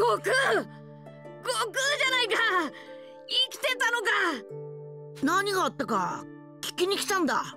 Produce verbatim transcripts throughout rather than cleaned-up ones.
悟空、悟空じゃないか。生きてたのか。 何があったか聞きに来たんだ。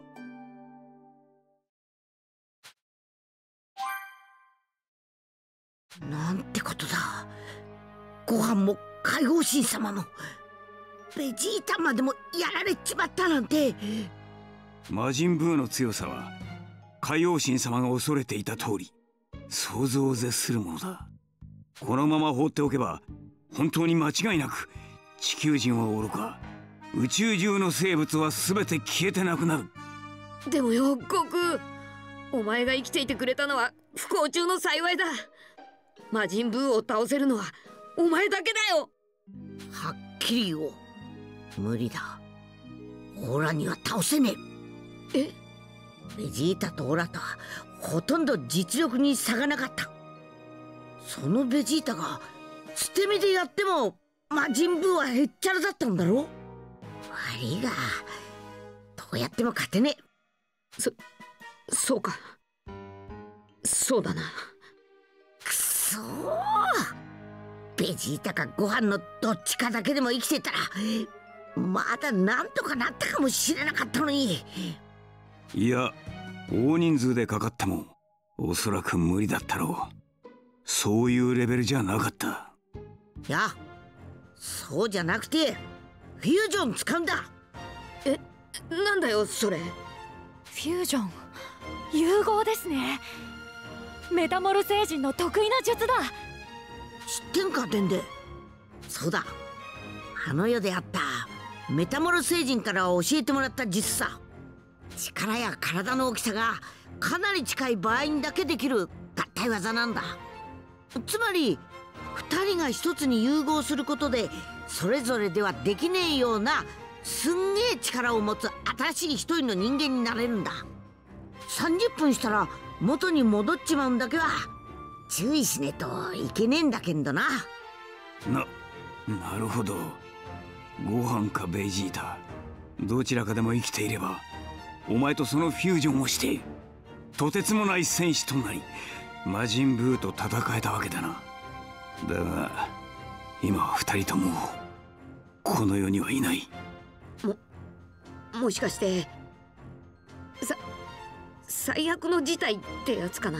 なんてことだ。ご飯も海王神様もベジータまでもやられちまったなんて。 魔人ブーの強さは海王神様が恐れていた通り想像を絶するものだ。このまま放っておけば本当に間違いなく地球人はおろか宇宙中の生物は全て消えてなくなる。 でもよ悟空、お前が生きていてくれたのは不幸中の幸いだ。魔人ブーを倒せるのはお前だけだよ。 はっきり言おう。無理だ。オラには倒せねえ。 え？ ベジータとオラとはほとんど実力に差がなかった。そのベジータが捨て身でやっても魔人ブーはへっちゃらだったんだろ。悪いがどうやっても勝てねえ。 そそうか。そうだな。 くそー。ベジータかご飯のどっちかだけでも生きてたらまだなんとかなったかもしれなかったのに。 いや、大人数でかかってもおそらく無理だったろう。そういうレベルじゃなかった。 いや、そうじゃなくてフュージョン使うんだ。 え、なんだよそれ。 フュージョン、融合ですね。メタモル星人の得意な術だ。 知ってんかでんで。そうだ、あの世であったメタモル星人から教えてもらった術さ。力や体の大きさがかなり近い場合にだけできる合体技なんだ。つまりふたりがひとつに融合することでそれぞれではできねえようなすんげえ力を持つ新しい一人の人間になれるんだ。さんじゅっぷんしたら元に戻っちまうんだけは注意しねえといけねえんだけんどな。 な、なるほど。ご飯かベジータ、どちらかでも生きていればお前とそのフュージョンをしてとてつもない戦士となり魔人ブーと戦えたわけだな。だが今は二人ともこの世にはいない。 ももしかしてさ最悪の事態ってやつかな。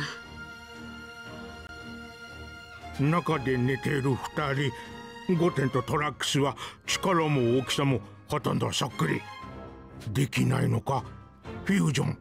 中で寝ている二人、ゴテンとトラックスは力も大きさもほとんどそっくり。できないのかフュージョン。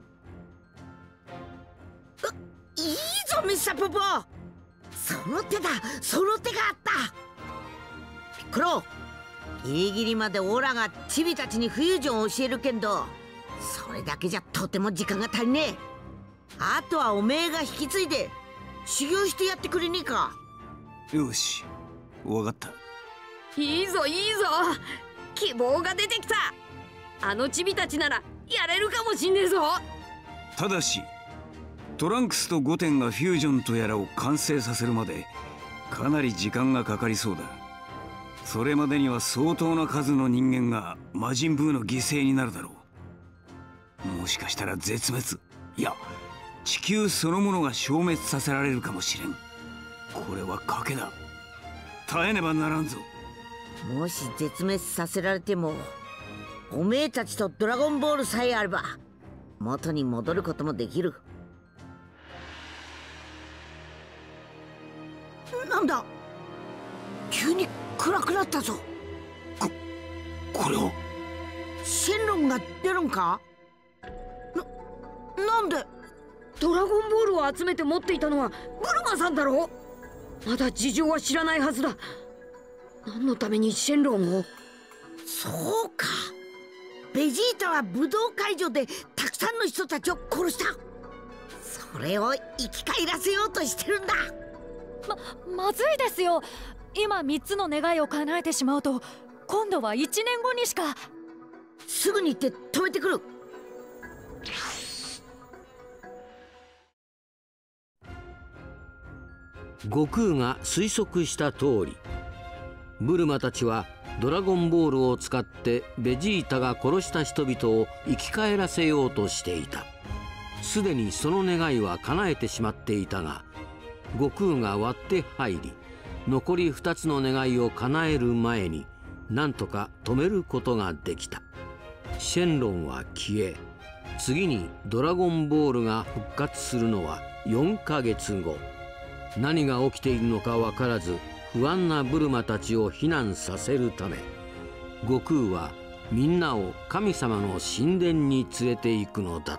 いいぞミスターポポ。その手だ、その手があった。ピッコロ、ギリギリまでオラがチビたちにフュージョンを教えるけんどそれだけじゃとても時間が足りねえ。あとはおめえが引き継いで修行してやってくれねえか。 よし、わかった。 いいぞいいぞ、希望が出てきた。あのチビたちならやれるかもしんねえぞ。 ただしトランクスとゴテンがフュージョンとやらを完成させるまでかなり時間がかかりそうだ。それまでには相当な数の人間が魔人ブーの犠牲になるだろう。もしかしたら絶滅、いや地球そのものが消滅させられるかもしれん。これは賭けだ。耐えねばならんぞ。 もし絶滅させられてもおめえたちとドラゴンボールさえあれば元に戻ることもできる。なんだ、急に暗くなったぞ。 ここれをシェンロンが出るんか。な、なんで。 ドラゴンボールを集めて持っていたのはブルマさんだろ。まだ事情は知らないはずだ。何のためにシェンロンを。 そうか、ベジータは武道会場でたくさんの人たちを殺した。それを生き返らせようとしてるんだ。 ま、まずいですよ。今みっつの願いを叶えてしまうと今度はいちねんごにしか。 すぐに行って止めてくる。 悟空が推測した通り、ブルマたちはドラゴンボールを使ってベジータが殺した人々を生き返らせようとしていた。すでにその願いは叶えてしまっていたが、悟空が割って入り残りふたつの願いを叶える前になんとか止めることができた。シェンロンは消え、次にドラゴンボールが復活するのはよんかげつご。何が起きているのか分からず不安なブルマたちを避難させるため、悟空はみんなを神様の神殿に連れて行くのだった。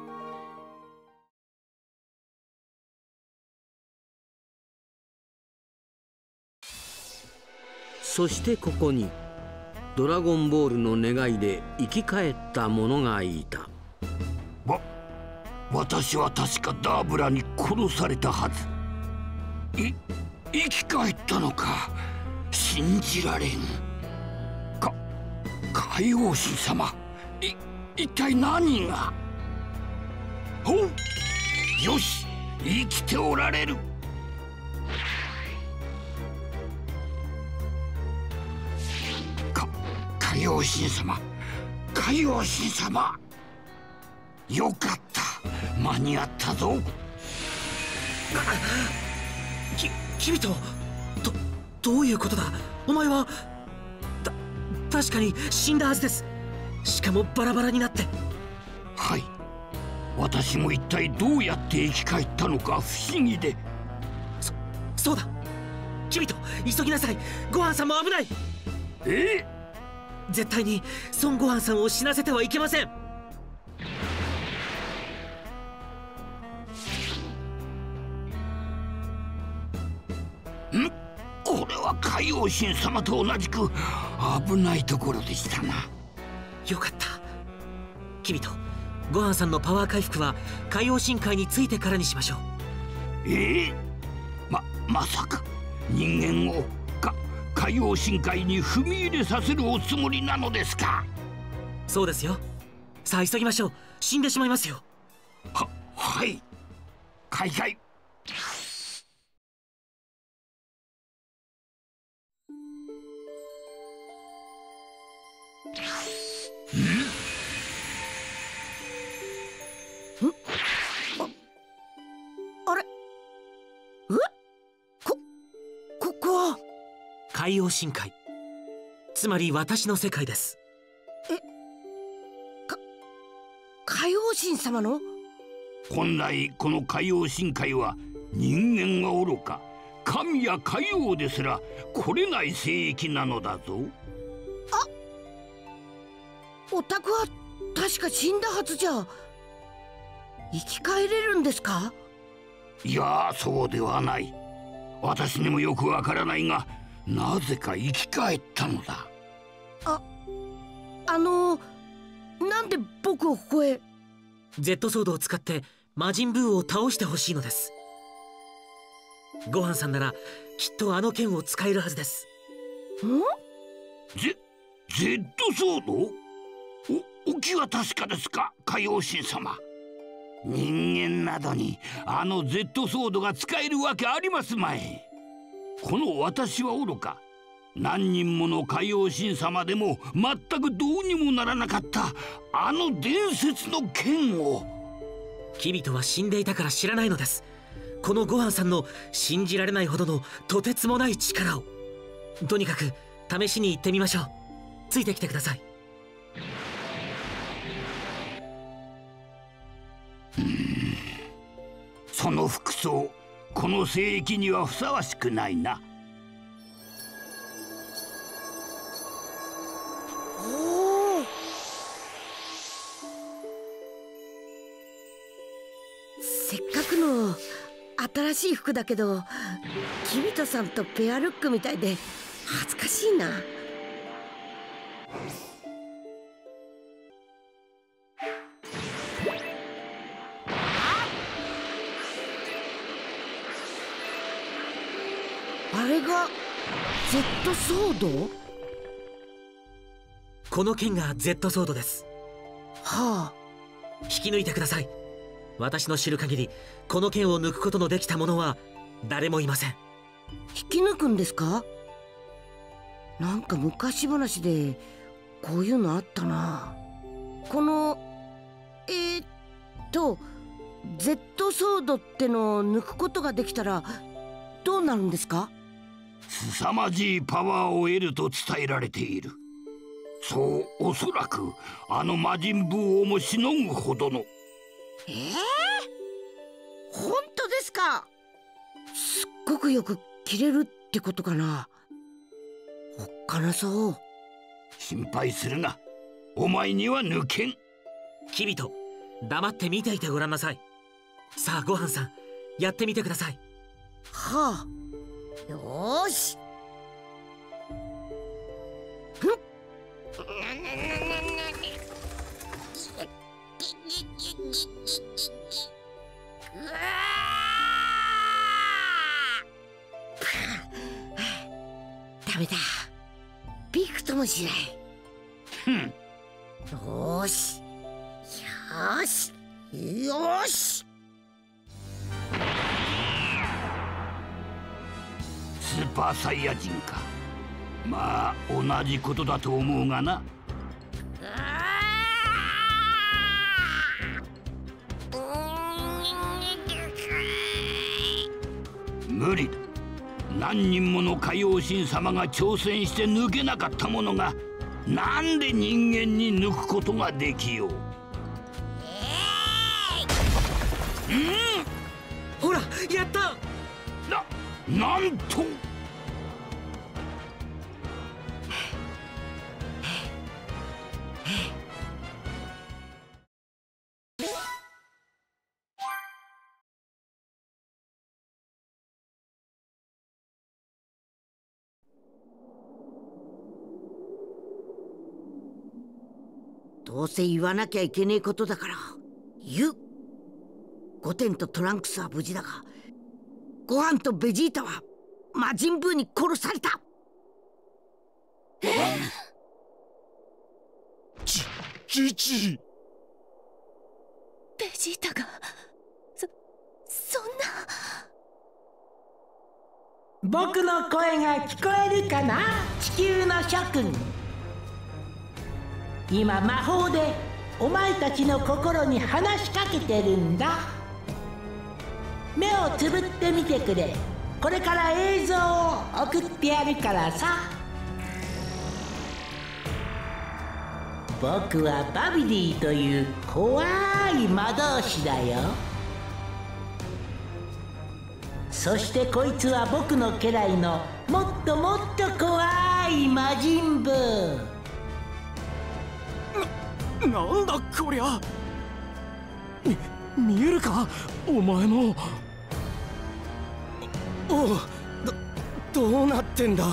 そしてここにドラゴンボールの願いで生き返った者がいた。 わ、私は確かダーブラに殺されたはず。い、生き返ったのか。信じられん。か、海王神様、い、一体何が。ほう、よし、生きておられる。か、海王神様、海王神様、よかった、間に合ったぞ。 き、キビト、ど、どういうことだ。お前はた、確かに死んだはずです。しかもバラバラになって。 はい、私も一体どうやって生き返ったのか不思議で。 そ、そうだ、キビト、急ぎなさい。ゴハンさんも危ない。 え？ 絶対に孫悟飯さんを死なせてはいけません。 ん？これは海王神様と同じく危ないところでしたな。 よかった。キビト、ゴハンさんのパワー回復は海王神界についてからにしましょう。 ええ？ま、まさか人間をか海王神界に踏み入れさせるおつもりなのですか？ そうですよ。さあ急ぎましょう。死んでしまいますよ。 は、はい。開会。 あれ？え？こ、ここは海王神界、つまり私の世界です。 え？か、海王神様の？ 本来この海王神界は人間はおろか神や海王ですら来れない聖域なのだぞ。 あ、お宅は確か死んだはずじゃ。生き返れるんですか？ いや、そうではない。私にもよくわからないが、なぜか生き返ったのだ。 あ、あのなんで僕をここへ？ Z ソードを使って魔人ブーを倒してほしいのです。ゴハンさんならきっとあの剣を使えるはずです。 ん？ Z、Z ソード？お、お気は確かですか、海王神様。人間などにあの Z ソードが使えるわけありますまい。この私はおろか何人もの海王神様でも全くどうにもならなかったあの伝説の剣を。 キビトは死んでいたから知らないのです。このゴハンさんの信じられないほどのとてつもない力を。とにかく試しに行ってみましょう。ついてきてください。 うーん、その服装この聖域にはふさわしくないな。 おお、せっかくの新しい服だけどキビトさんとペアルックみたいで恥ずかしいな。あれが Z ソード？ この剣が Z ソードです。 はあ。 引き抜いてください。私の知る限りこの剣を抜くことのできた者は誰もいません。 引き抜くんですか？なんか昔話でこういうのあったな。このえー、っと Z ソードってのを抜くことができたらどうなるんですか？ 凄まじいパワーを得ると伝えられている。そうおそらくあの魔人ブーをもしのぐほどの。 えー、本当ですか？すっごくよく切れるってことかな。おっかなそう。 心配するな、お前には抜けん。 キビト、黙って見ていてごらんなさい。さあごはんさん、やってみてください。 はあ、よーし。ダメだ、びくともしない。 ふん。 よーしよーしよーし。 スーパーサイヤ人か。まあ同じことだと思うがな。無理だ。何人もの海王神様が挑戦して抜けなかったものが、なんで人間に抜くことができよう。 えー、うん、ほらやった。 な、なんと。 どうせ言わなきゃいけねえことだから言う。ゴテンとトランクスは無事だが、ゴハンとベジータは魔人ブーに殺された。 えち、チチベジータがそ、そんな。僕の声が聞こえるかな、地球の諸君。今魔法でお前たちの心に話しかけてるんだ。目をつぶってみてくれ。これから映像を送ってやるからさ。僕はバビディという怖い魔導士だよ。そしてこいつは僕の家来のもっともっと怖い魔人ブー。 な、なんだこりゃ。み、見えるかお前も。おう、ど、どうなってんだ。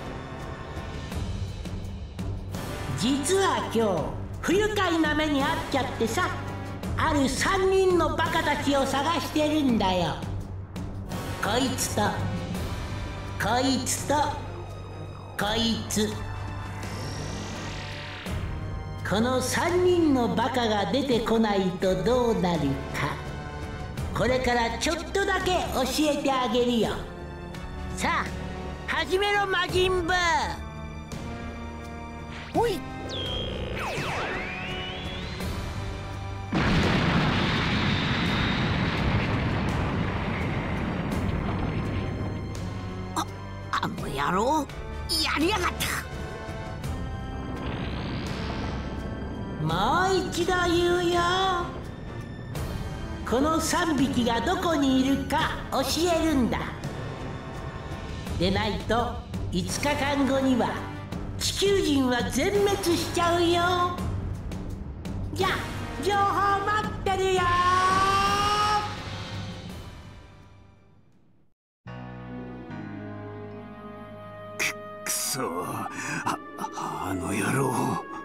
実は今日不愉快な目に遭っちゃってさ、あるさんにんのバカたちを探してるんだよ。こいつとこいつとこいつ。このさんにんのバカが出てこないとどうなるか、これからちょっとだけ教えてあげるよ。さあ始めろ魔人ブー。 おい。 あ、あの野郎やりやがった。 もう一度言うよ。このさんびきがどこにいるか教えるんだ。でないといつかかんごには地球人は全滅しちゃうよ。じゃあ情報待ってるよ。 く、くそ、あ、あの野郎。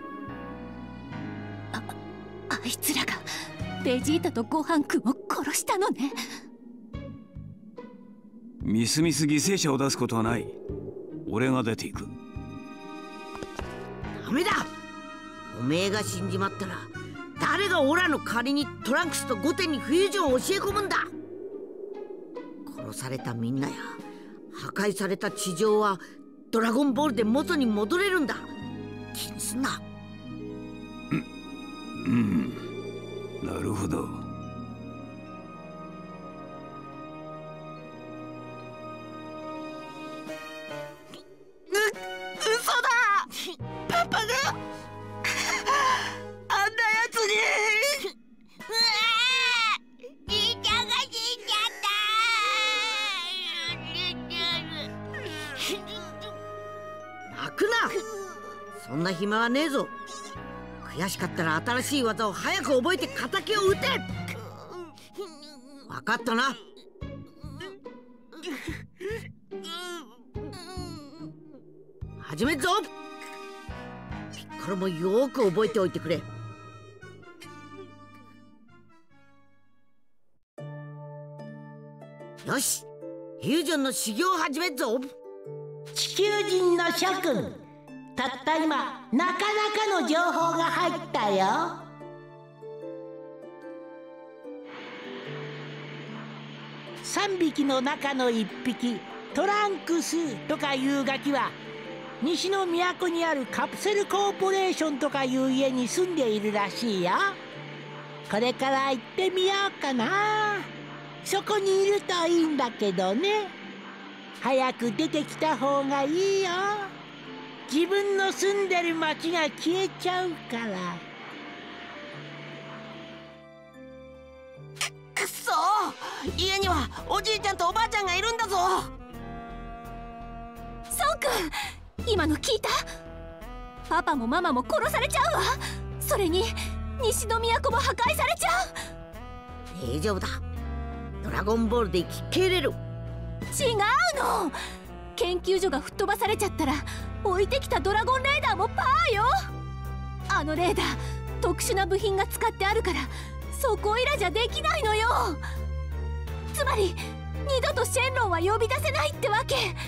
あ、あいつらがベジータとごはんくんを殺したのね。 みすみす犠牲者を出すことはない。俺が出ていく。 ダメだ。おめえが死んじまったら誰がオラの代わりにトランクスとゴテンにフュージョンを教え込むんだ。殺されたみんなや破壊された地上はドラゴンボールで元に戻れるんだ。気にすんな。 うん、うん、なるほど。 暇はねえぞ。悔しかったら新しい技を早く覚えて敵を撃て。分かったな。始めっぞ。ピッコロもよく覚えておいてくれ。よし、フュージョンの修行を始めっぞ。 地球人の諸君、たった今なかなかの情報が入ったよ。さんびきの中のいっぴき、トランクスとかいうガキは西の都にあるカプセルコーポレーションとかいう家に住んでいるらしいよ。これから行ってみようかな。そこにいるといいんだけどね。早く出てきた方がいいよ。自分の住んでる町が消えちゃうから。 くっそー、家にはおじいちゃんとおばあちゃんがいるんだぞ。 孫君、今の聞いた？パパもママも殺されちゃうわ。それに西の都も破壊されちゃう。 大丈夫だ。ドラゴンボールで生き切れる。 違うの。研究所が吹っ飛ばされちゃったら置いてきたドラゴンレーダーもパーよ。あのレーダー特殊な部品が使ってあるからそこいらじゃできないのよ。つまり二度とシェンロンは呼び出せないってわけ。 え？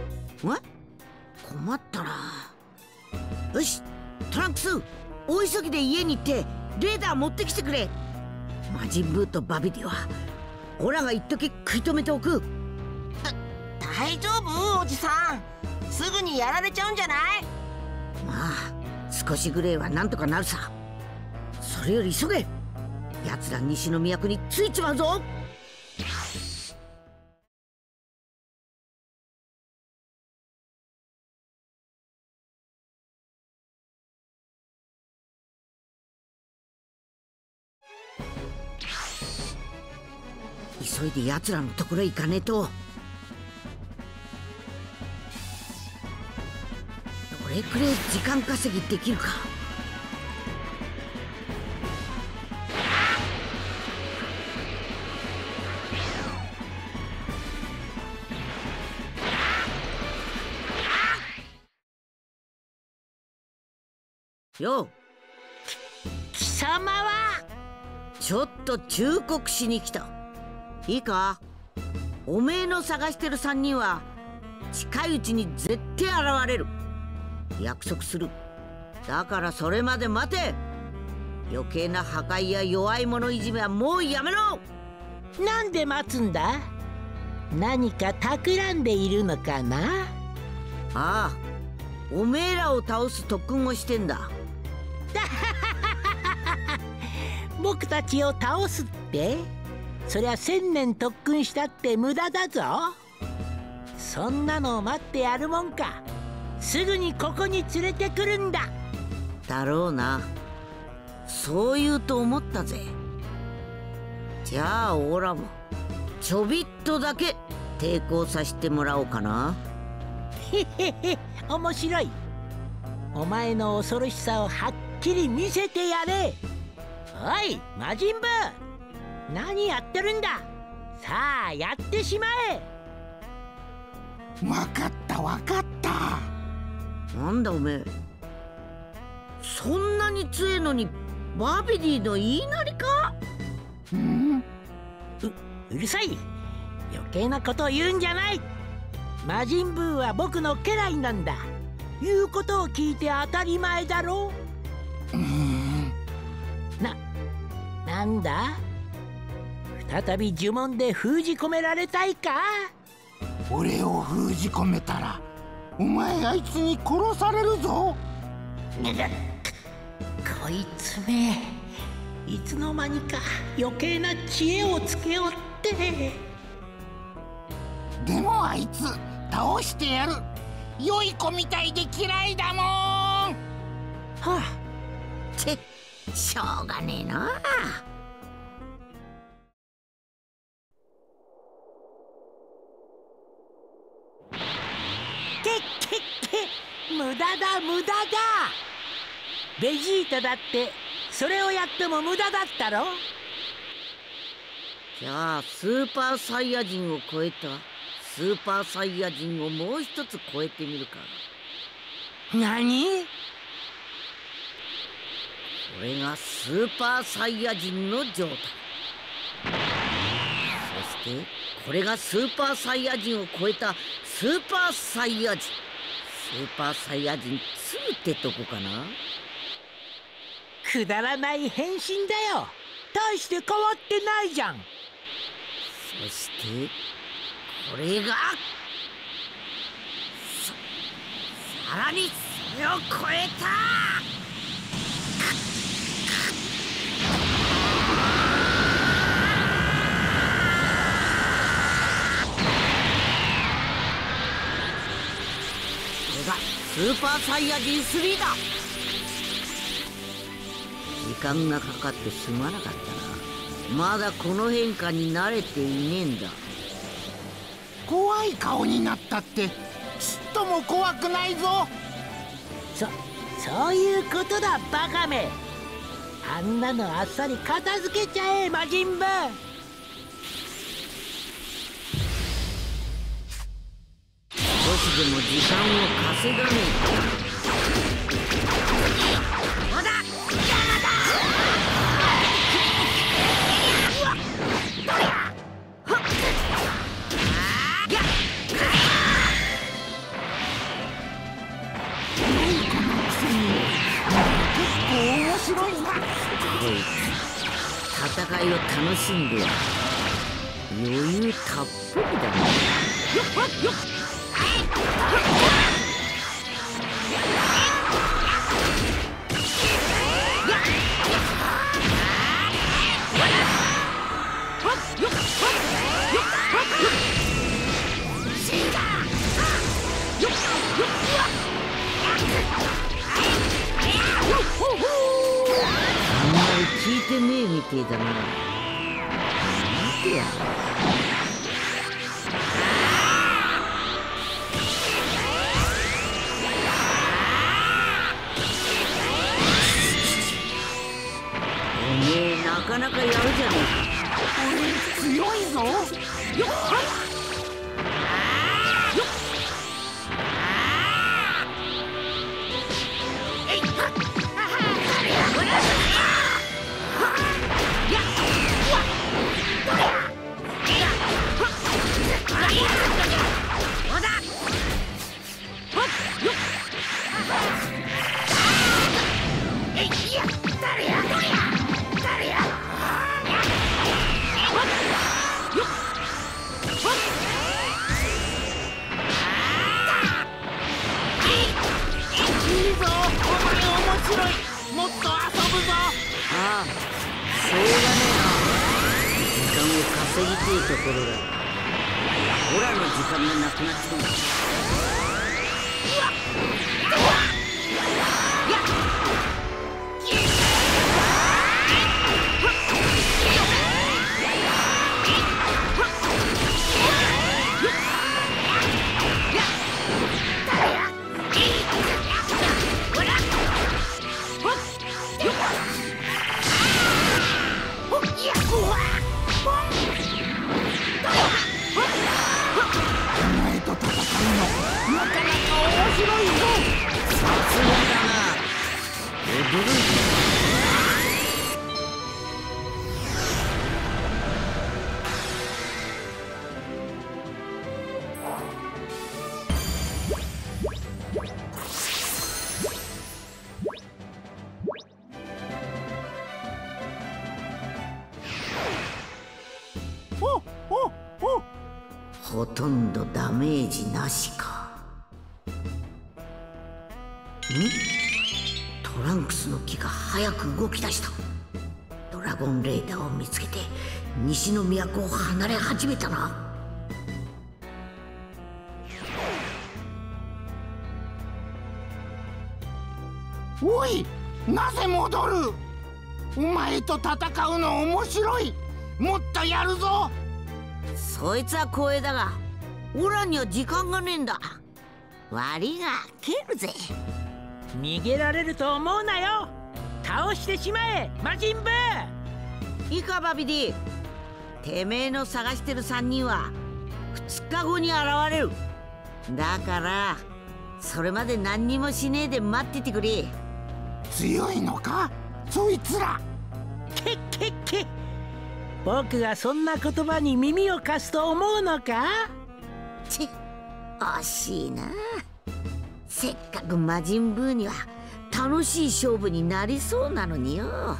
困ったな。よし、トランクス、大急ぎで家に行ってレーダー持ってきてくれ。魔人ブーとバビディはオラが一時食い止めておく。 大丈夫おじさん、すぐにやられちゃうんじゃない？ まあ少しぐらいはなんとかなるさ。それより急げ。奴ら西の都についちまうぞ。急いで奴らのところへ行かねえと。どれくらい時間稼ぎできるか。よう、 貴様はちょっと忠告しに来た。いいか、おめえの探してる三人は近いうちに絶対現れる。約束する。だからそれまで待て。余計な破壊や弱い者いじめはもうやめろ。 なんで待つんだ？何か企んでいるのかな？ ああ、おめえらを倒す特訓をしてんだ。 僕たちを倒すって？そりゃ千年特訓したって無駄だぞ。そんなのを待ってやるもんか。すぐにここに連れてくるんだ。 だろうな。そう言うと思ったぜ。じゃあオラもちょびっとだけ抵抗させてもらおうかな。 へへへ、面白い。お前の恐ろしさをはっきり見せてやれ。おい魔人ブー、何やってるんだ。さあやってしまえ。 わかったわかった。 なんだおめえ、そんなに強えのにバビディの言いなりか？ うん、う, うるさい。余計なことを言うんじゃない。魔人ブーは僕の家来なんだ。言うことを聞いて当たり前だろう。うんな、なんだ？再び呪文で封じ込められたいか？ 俺を封じ込めたらお前あいつに殺されるぞ。 こいつめ、いつの間にか余計な知恵をつけよって。 でもあいつ倒してやる。良い子みたいで嫌いだもん。はあ、てしょうがねえな。 けっけっけ、無駄だ無駄だ。 ベジータだってそれをやっても無駄だったろ。 じゃあスーパーサイヤ人を超えたスーパーサイヤ人をもう一つ超えてみるか。 何？ これがスーパーサイヤ人の状態。そしてこれがスーパーサイヤ人を超えたスーパーサイヤ人。スーパーサイヤ人ツーってとこかな。 くだらない変身だよ。大して変わってないじゃん。 そしてこれがさらにそれを超えたこれがスーパーサイヤ人スリーだ。時間がかかってすまなかったな。まだこの変化に慣れていねえんだ。 怖い顔になったってちっとも怖くないぞ。 そそういうことだバカめ。あんなのあっさり片付けちゃえ魔人ブー。 少しでも時間を稼がねえと。戦いを楽しんでやる。余裕たっぷりだな。あんまり聞いてねえみてえだな。見てやる。おめえなかなかやるじゃねえか。 俺強いぞ。よっもっと遊ぶぞ。 ああ、しょうがねえな。時間を稼ぎてえところだ。オラの時間がなくなっちゃうんだ。ほとんどダメージなしか。ん？トランクスの木が早く動き出した。ドラゴンレーダーを見つけて西の都を離れ始めたな。 おい、なぜ戻る？お前と戦うの面白い。もっとやるぞ。 そいつは光栄だが、オラには時間がねえんだ。悪いが蹴るぜ。 逃げられると思うなよ。倒してしまえ魔人ブー。 いいかバビディ、てめえの探してるさんにんはふつかごに現れる。だからそれまで何にもしねえで待っててくれ。 強いのかそいつら。 けっけっけ、僕がそんな言葉に耳を貸すと思うのか。 ち惜しいな。せっかく魔人ブーには楽しい勝負になりそうなのによ。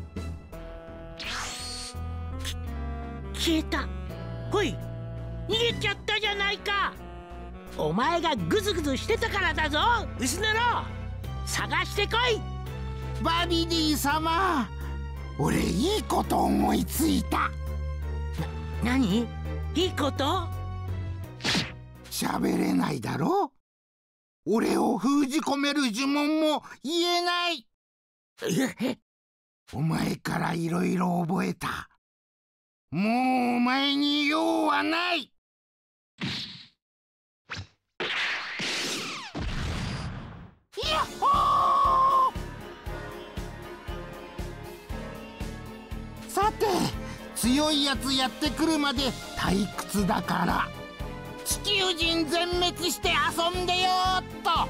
消えた。ほい、逃げちゃったじゃないか。お前がグズグズしてたからだぞ薄野郎。探してこい。 バビディ様、俺いいこと思いついた。な、 何？いいこと？ 喋れないだろ。俺を封じ込める呪文も言えない。お前からいろいろ覚えた。もうお前に用はない。やっほー。さて、強いやつやってくるまで退屈だから地球人全滅して遊んでよーっと。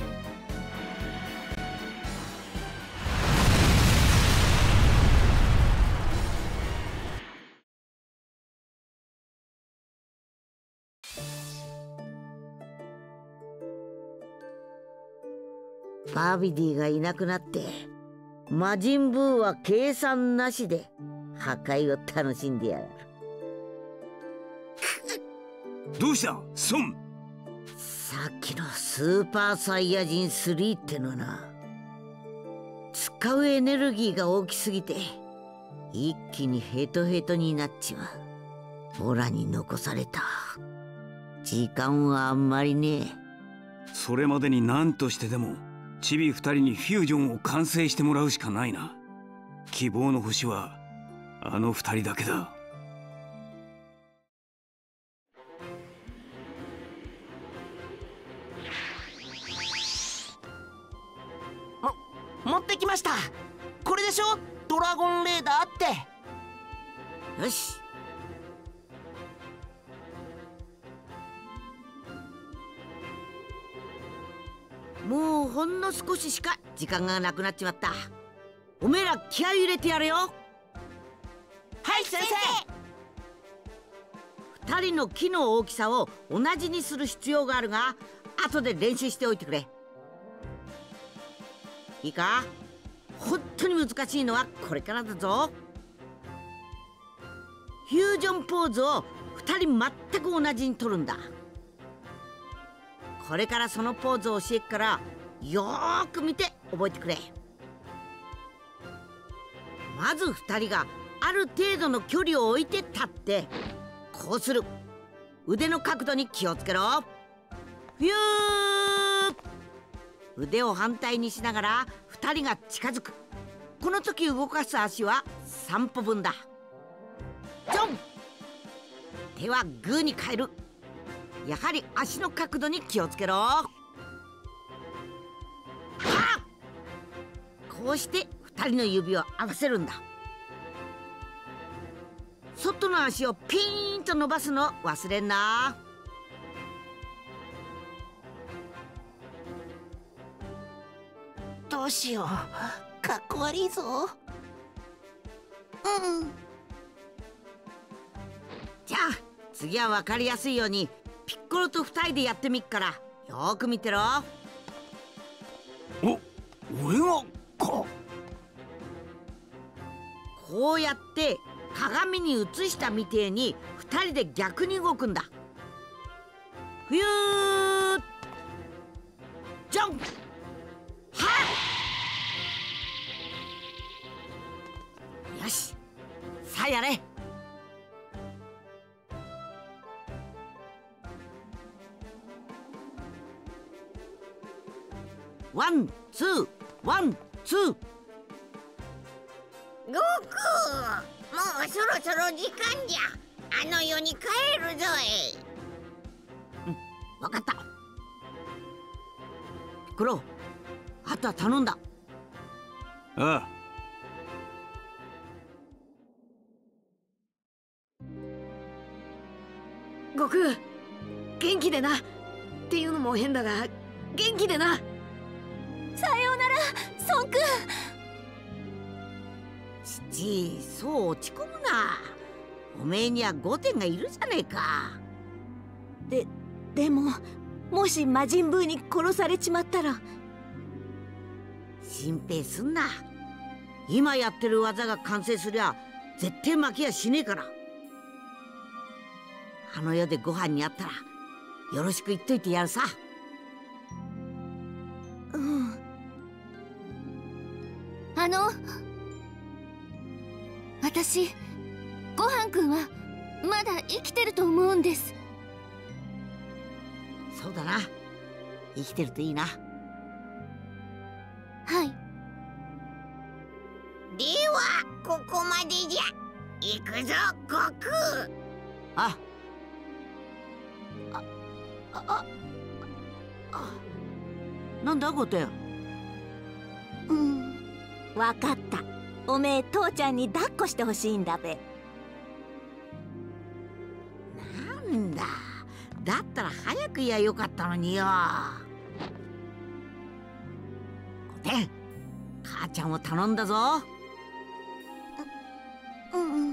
バビディがいなくなって魔人ブーは計算なしで破壊を楽しんでやがる。 どうしたソン。 さっきのスーパーサイヤ人スリーってのはな、使うエネルギーが大きすぎて一気にヘトヘトになっちまう。オラに残された時間はあんまりねえ。 それまでに何としてでもチビ二人にフュージョンを完成してもらうしかないな。希望の星はあの二人だけだ。 も持ってきました。これでしょ、ドラゴンレーダーって。 よし、もうほんの少ししか時間がなくなっちまった。おめえら気合い入れてやれよ。 はい先生。二人の木の大きさを同じにする必要があるが、後で練習しておいてくれ。いいか、本当に難しいのはこれからだぞ。フュージョンポーズを二人全く同じに取るんだ。これからそのポーズを教えっからよーく見て覚えてくれ。まず二人がある程度の距離を置いて立ってこうする。腕の角度に気をつけろ。フュー。腕を反対にしながら二人が近づく。この時動かす足はさん歩分だ。ジョン。手はグーに変える。やはり足の角度に気をつけろ。はっ。こうして二人の指を合わせるんだ。外の足をピーンと伸ばすの忘れんな。 どうしよう、かっこ悪いぞ。うん。 じゃあ次は分かりやすいようにピッコロと二人でやってみっからよーく見てろ。 お、俺がか。 こうやって鏡に映したみてえに二人で逆に動くんだ。フュー。ジョン。はっ。よし、さあやれ。ワンツーワンツー。 悟空、もうそろそろ時間じゃ。あの世に帰るぞい。 うん、分かった。ピッコロ、あとった、頼んだ。 ああ。 悟空、元気でな。っていうのも変だが、元気でな。 さようなら孫君。 父、そう落ち込むな。おめえには御殿がいるじゃねえか。 ででももし魔人ブーに殺されちまったら。 心配すんな。今やってる技が完成すりゃ絶対負けやしねえから。あの世でご飯に会ったらよろしく言っといてやるさ。 うん。あの私、ごはんくんはまだ生きてると思うんです。 そうだな、生きてるといいな。 はい。 ではここまでじゃ。行くぞ悟空。 ああああ、なんだゴテン。 うん、わかった。おめえ父ちゃんに抱っこしてほしいんだべ。 なんだ、だったら早く言やよかったのによ。ゴテン、母ちゃんを頼んだぞ。 うんうん。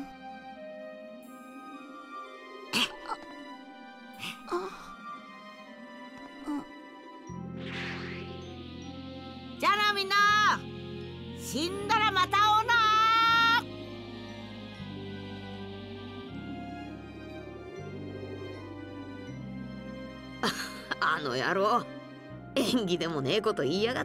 じゃあなみんな、死んだらまた会おうな。 あの野郎、演技でもねえこと言いやがって。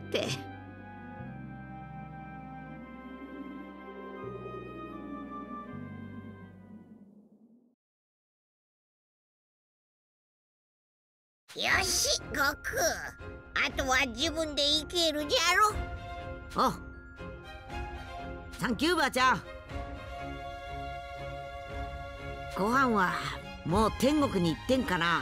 よし悟空、あとは自分で行けるじゃろ。 おう、サンキューばあちゃん。ご飯はもう天国に行ってんかな。ん？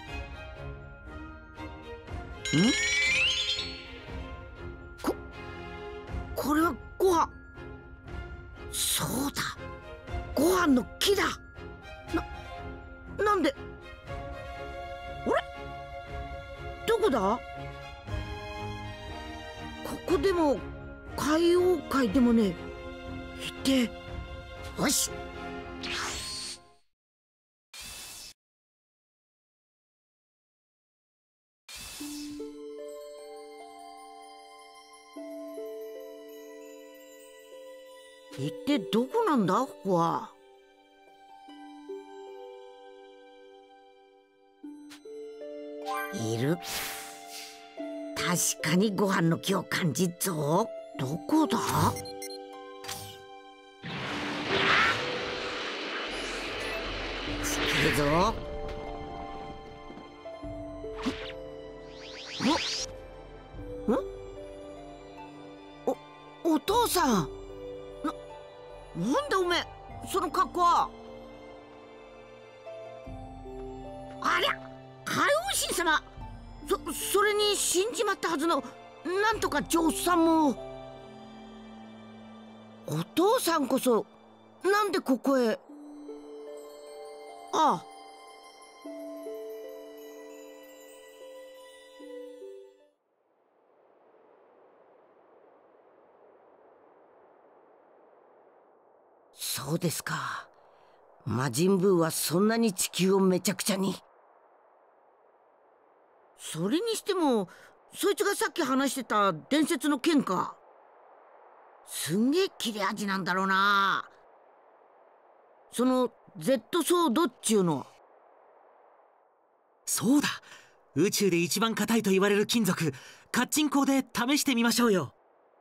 ここれはご飯。そうだ、ご飯の木だ。な、なんで。あれ、どこだ。ここでも海洋界でもねえ。行って。よし。一体どこなんだここは。いる。確かにご飯の木を感じっぞ。どこだ。すげえぞ。おおお父さん、な、なんでおめえその格好は。ありゃ、海王神様。そそれに死んじまったはずのなんとか上さんも。お父さんこそなんでここへ。ああ、そうですか。魔人ブーはそんなに地球をめちゃくちゃに。それにしてもそいつがさっき話してた伝説の剣か。すんげえ切れ味なんだろうな。その Z ソードっちゅうの。 そうだ、宇宙で一番硬いと言われる金属カッチン鋼で試してみましょうよ。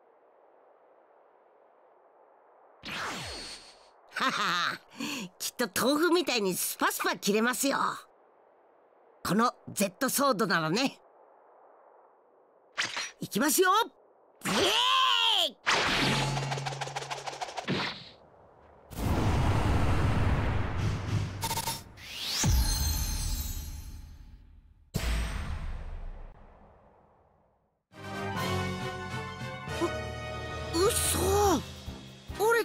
はは、きっと豆腐みたいにスパスパ切れますよ、この Z ソードならね。いきますよ。えーい！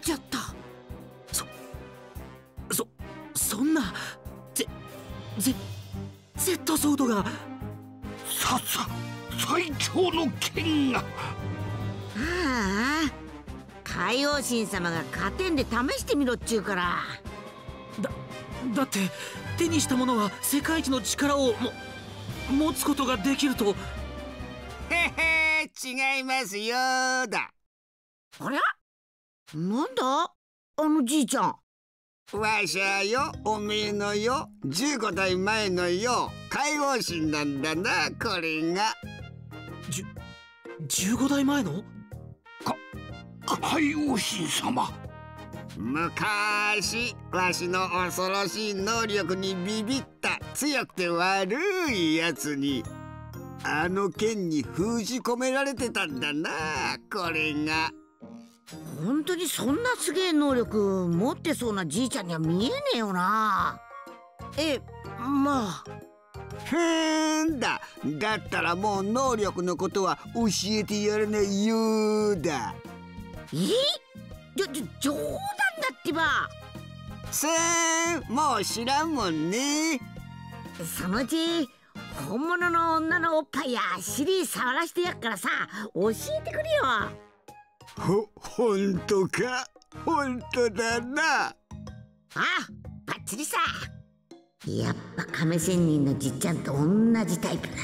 ちゃった。 そそそんなゼゼ Z ソードがささ最強の剣が。 ああ、海王神様が勝てんで試してみろっちゅうから。 だだって手にしたものは世界一の力をも持つことができると。 へへ、違いますよだ。 あら、なんだあのじいちゃん。 わしゃよ、おめえのよ、じゅうごだいまえのよ、海王神なんだな、これが。 じゅじゅうごだいまえのか海王神様。 昔わしの恐ろしい能力にビビった強くて悪いやつにあの剣に封じ込められてたんだな、これが。 本当にそんなすげえ能力持ってそうなじいちゃんには見えねえよな。え、まあ。 ふーんだ。だったらもう能力のことは教えてやらないようだ。 え？じょ、じょ、冗談だってば。 さあ、もう知らんもんね。 そのうち本物の女のおっぱいや尻触らしてやっからさ、教えてくれよ。 ほ、ほんとか？ほんとだな。 ああ、バッチリさ。やっぱ亀仙人のじっちゃんと同じタイプだ。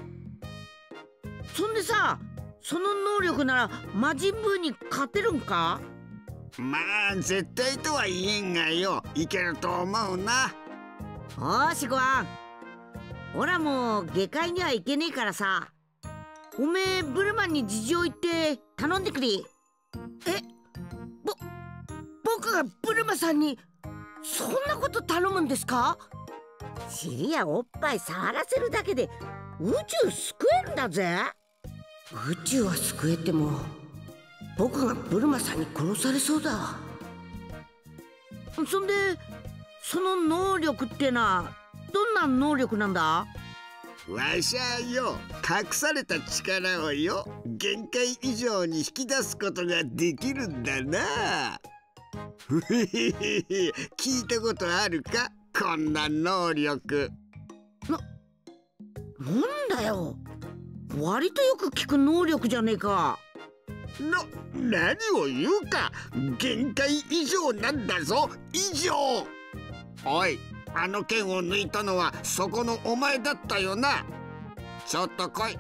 そんでさ、その能力なら魔人ブーに勝てるんか？ まあ絶対とは言えんがよ、いけると思うな。 おーしごはん、おらもう下界には行けねえからさ、おめえブルマンに事情言って頼んでくれ。え、ぼ僕がブルマさんにそんなこと頼むんですか？尻やおっぱい触らせるだけで宇宙救えるんだぜ。宇宙は救えても僕がブルマさんに殺されそうだ。そんでその能力ってのはどんな能力なんだ？ わしゃよ、隠された力をよ、限界以上に引き出すことができるんだな。ふへへへへ、聞いたことあるか、こんな能力。 な、なんだよ、割とよく聞く能力じゃねえか。 な、何を言うか、限界以上なんだぞ、以上。おい、あの剣を抜いたのはそこのお前だったよな。ちょっと来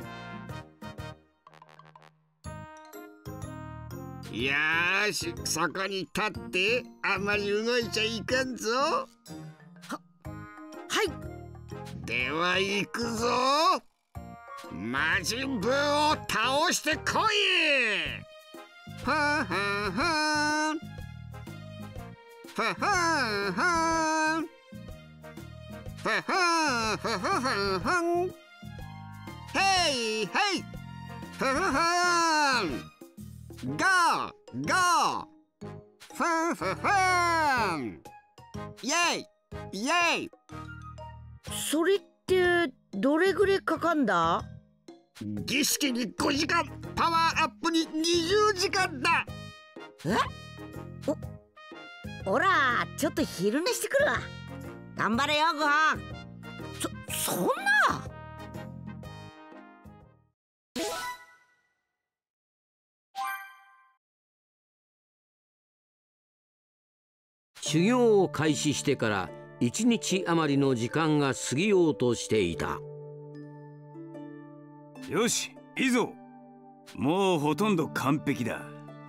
い。よーし、そこに立って、あまり動いちゃいかんぞ。は、 はい。 では行くぞ。魔人ブーを倒してこい。はんはんはんはんはんはんはんはんはんはんはん。へいへいはんはんはん。ゴーゴーファンファンファン。イェイイェイ。 それってどれぐらいかかんだ？ 儀式にごじかん、パワーアップににじゅうじかんだ。 え？お、ほら、ちょっと昼寝してくるわ。頑張れよごはん。そ、そんな。 修行を開始してから一日余りの時間が過ぎようとしていた。 よし、いいぞ。もうほとんど完璧だ。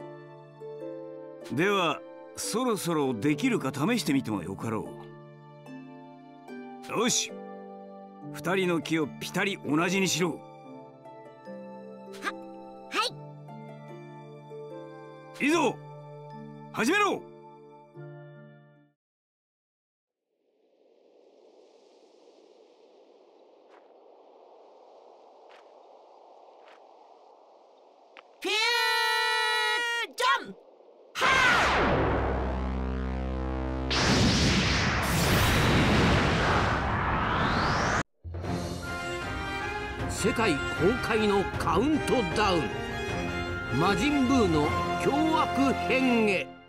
ではそろそろできるか試してみてもよかろう。よし、二人の木をピタリ同じにしろ。 は、はい。 いいぞ、始めろ。 フュージョン。 世界崩壊のカウントダウン、魔人ブーの凶悪変化。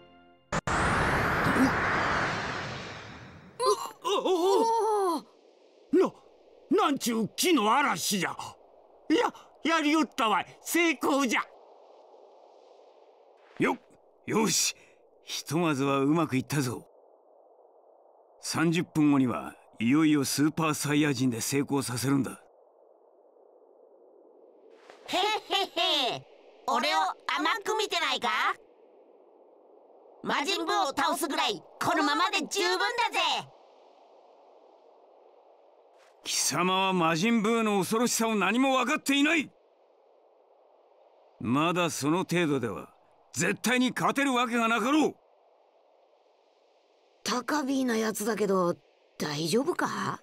なんちゅう木の嵐じゃ。いや、やりよったわい。成功じゃ。 よよし、ひとまずはうまくいったぞ。さんじゅっぷんごにはいよいよスーパーサイヤ人で成功させるんだ。 へっへっへ、俺を甘く見てないか。魔人ブーを倒すぐらいこのままで十分だぜ。 貴様は魔人ブーの恐ろしさを何も分かっていない。まだその程度では絶対に勝てるわけがなかろう。 高ビーなやつだけど大丈夫か。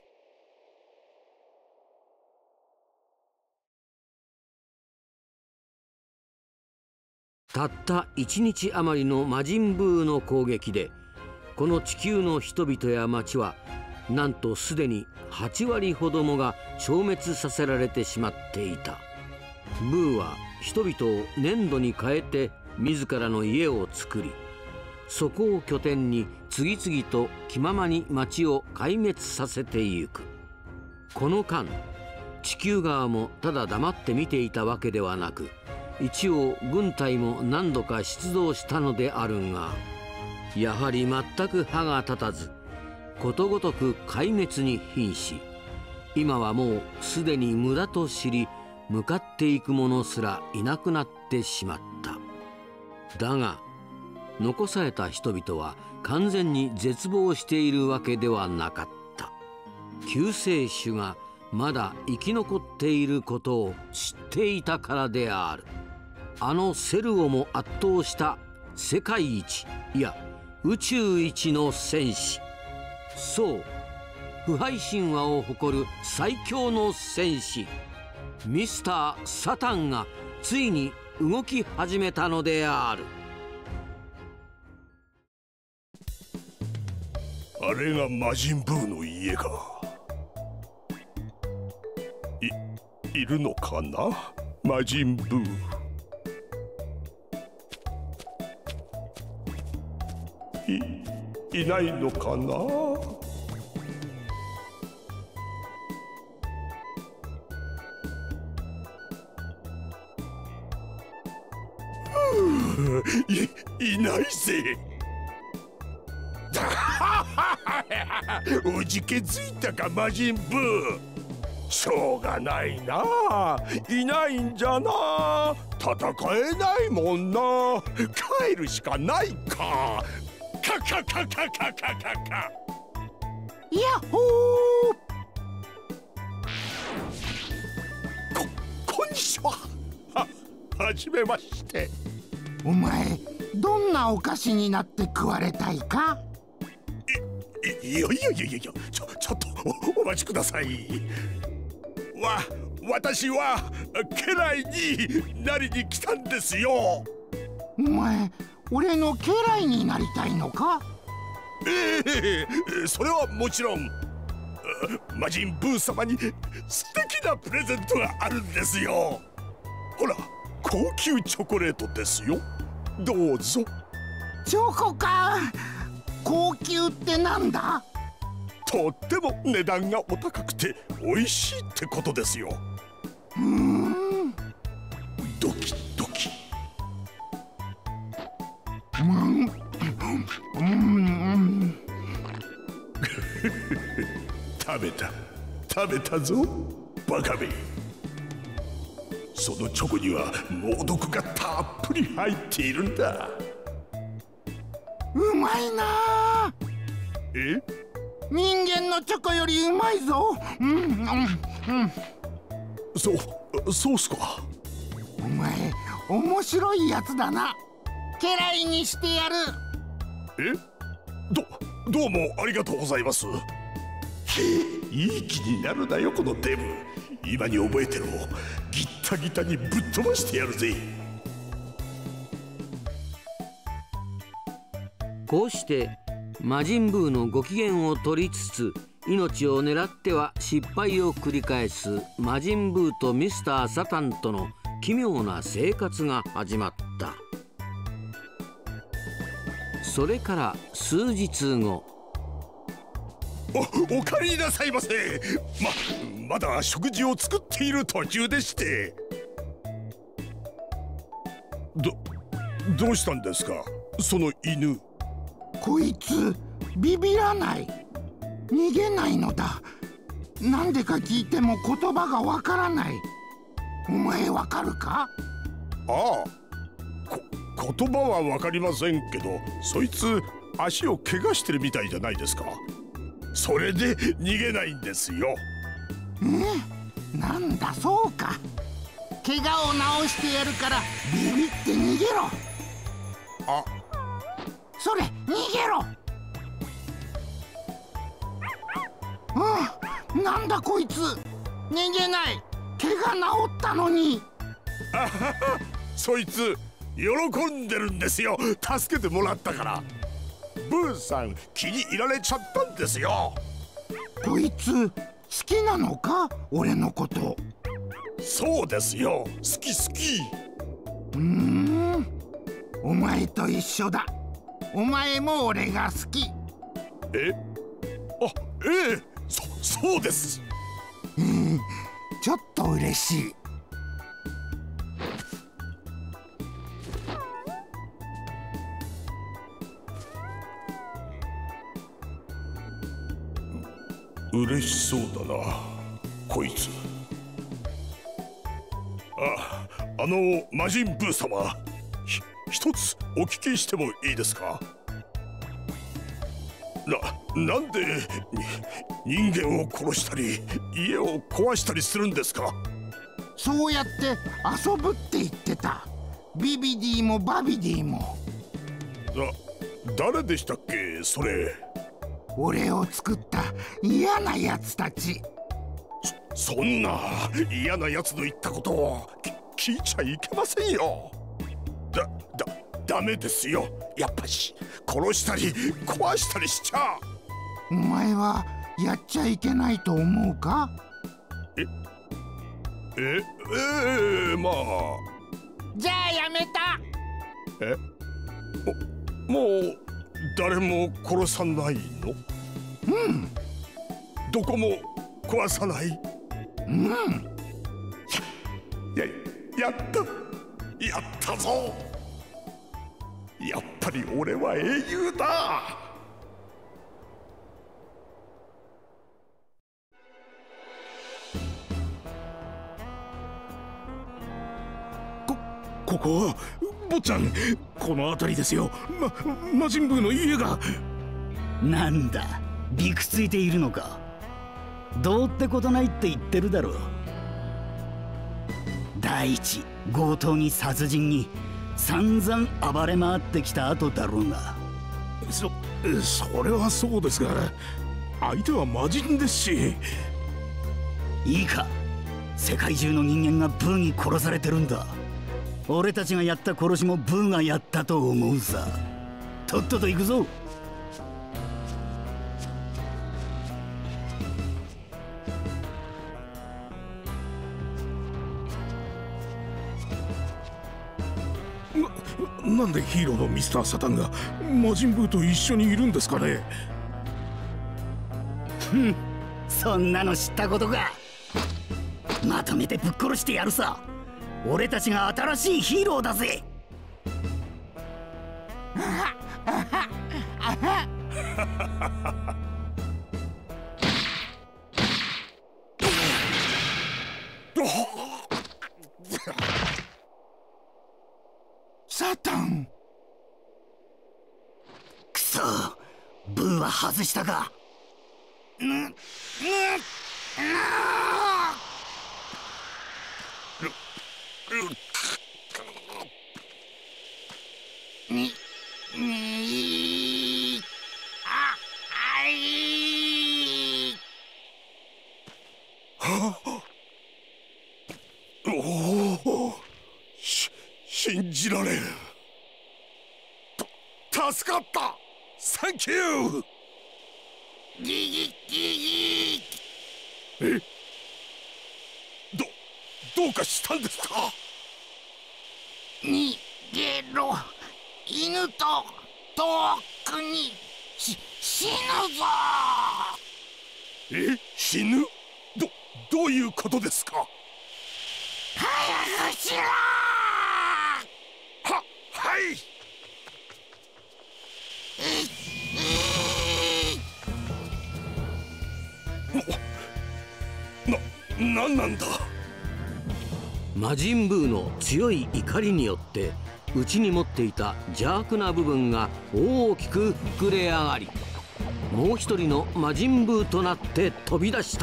たった一日余りの魔人ブーの攻撃でこの地球の人々や町はなんとすでにはちわりほどもが消滅させられてしまっていた。ブーは人々を粘土に変えて自らの家を作り、そこを拠点に次々と気ままに町を壊滅させてゆく。この間地球側もただ黙って見ていたわけではなく、一応軍隊も何度か出動したのであるが、やはり全く歯が立たずことごとく壊滅に瀕し、今はもうすでに無駄と知り向かっていく者すらいなくなってしまった。だが残された人々は完全に絶望しているわけではなかった。救世主がまだ生き残っていることを知っていたからである。あのセルをも圧倒した世界一、いや宇宙一の戦士、そう腐敗神話を誇る最強の戦士ミスター・サタンがついに動き始めたのである。 あれが魔人ブーの家か。い、いるのかな魔人ブー。い、いないのかな。い、いないぜ。おじけづいたか魔人ブー。しょうがないな、いないんじゃな。戦えないもんな。帰るしかないか。カカカカカカカカ。 ヤッホー。こ、こんにちは。は、はじめまして。 お前どんなお菓子になって食われたいか。 い、いやいやいやいや、ちょ、ちょっと お, お待ちください。わ、私は家来になりに来たんですよ。 お前俺の家来になりたいのか。 ええ、それはもちろん。魔人ブー様に素敵なプレゼントがあるんですよ。ほら、高級チョコレートですよ。どうぞ。 チョコか。高級ってなんだ。 とっても値段がお高くて美味しいってことですよ。 うーん。 ドキドキ。 うんうんうん食べた食べたぞバカめ。そのチョコには猛毒がたっぷり入っているんだ。 うまいな。 え、 人間のチョコよりうまいぞ。うんうんうん。 そそうっすか。 お前面白いやつだな。家来にしてやる。 え、どどうもありがとうございます。いい気になるなよこのデブ。今に覚えてろ。ギッタギタにぶっ飛ばしてやるぜ。 こうして魔人ブーのご機嫌を取りつつ命を狙っては失敗を繰り返す魔人ブーとミスター・サタンとの奇妙な生活が始まった。それから数日後。 おお帰りなさいませ。ままだ食事を作っている途中でして。どどうしたんですか、その犬。 こいつビビらない、逃げないのだ。なんでか聞いても言葉がわからない。お前わかるか？ ああ、こ言葉はわかりませんけど、そいつ足を怪我してるみたいじゃないですか。それで逃げないんですよ。 え、なんだそうか。怪我を治してやるからビビって逃げろ。 あ、 それ逃げろ。ああ、なんだこいつ、逃げない。怪我治ったのに。 あはは、そいつ喜んでるんですよ、助けてもらったから。ブーさん気に入られちゃったんですよ。 こいつ好きなのか、俺のこと。 そうですよ、好き好き。 うーん、お前と一緒だ。お前も俺が好き。 え、あ、ええ、そそうです。 うん、ちょっと嬉しい。 嬉しそうだな、こいつ。あ、あの魔人ブー様、ひ一つお聞きしてもいいですか？な、なんでに人間を殺したり家を壊したりするんですか？ そうやって遊ぶって言ってた。ビビディもバビディも。 だ、誰でしたっけ、それ。 俺を作った嫌なやつたち。 そ、そんな嫌なやつの言ったことをき聞いちゃいけませんよ。だ、だ、ダメですよ、やっぱし。殺したり壊したりしちゃ。 お前はやっちゃいけないと思うか？ え、え、えー、まあ。 じゃあやめた。 え、も、もう誰も殺さないの？ うん。 どこも壊さない？ うん。 や、やった、やったぞ。やっぱり俺は英雄だ。 こ、ここは坊ちゃん、この辺りですよ。ま、魔人ブーの家が。 なんだ、びくついているのか。どうってことないって言ってるだろう。第一、強盗に殺人に散々暴れ回ってきた後だろうが。 そ、それはそうですが、相手は魔人ですし。 いいか、世界中の人間がブーに殺されてるんだ。俺たちがやった殺しもブーがやったと思うさ。とっとと行くぞ。 な、なんでヒーローのミスター・サタンが魔人ブーと一緒にいるんですかね。 ふん、そんなの知ったことか。まとめてぶっ殺してやるさ。俺たちが新しいヒーローだぜ。 サタン。 くそ、ブーは外したか。 ぬ、ぬ、ぬに、に、あ、あい。 はあ、おお、し、信じられん。た、助かった。サンキュー。 ギギギギ。 え、ど、どうかしたんですか？ 逃げろ。犬と遠くにし死ぬぞ。 え、死ぬ？どどういうことですか？ 早くしろー！ は、はい。な、なんなんだ？ 魔人ブーの強い怒りによって内に持っていた邪悪な部分が大きく膨れ上がり、もう一人の魔人ブーとなって飛び出した。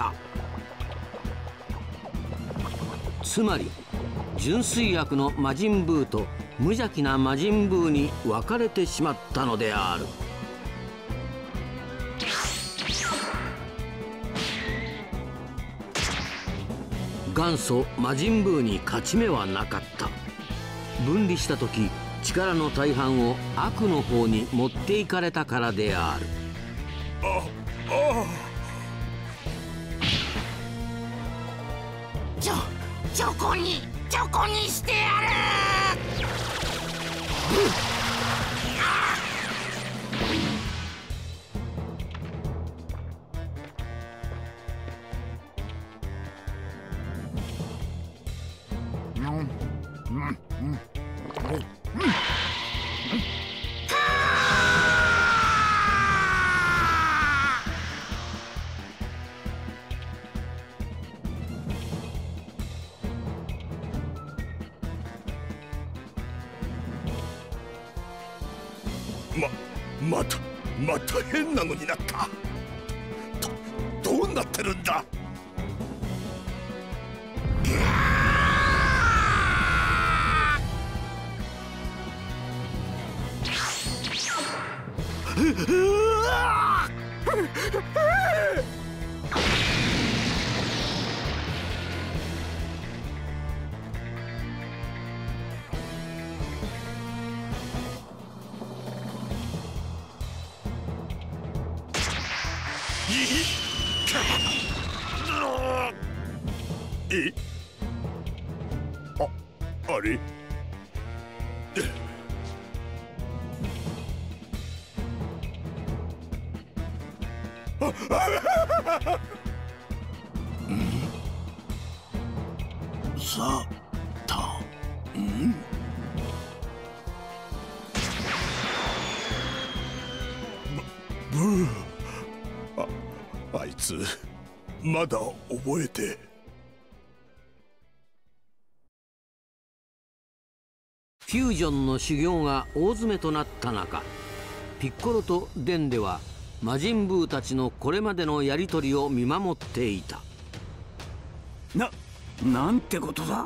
つまり純粋悪の魔人ブーと無邪気な魔人ブーに分かれてしまったのである。元祖魔人ブーに勝ち目はなかった。分離した時、力の大半を悪の方に持っていかれたからである。 あ、ああ。 ちょ、チョコに、チョコにしてやる。 ま、また、また変なのになった。ど、どうなってるんだ？え？あ、あれ？さたんブー、あ、あいつまだ覚えて。 フュージョンの修行が大詰めとなった中、ピッコロとデンデは魔人ブーたちのこれまでのやり取りを見守っていた。 な、なんてことだ。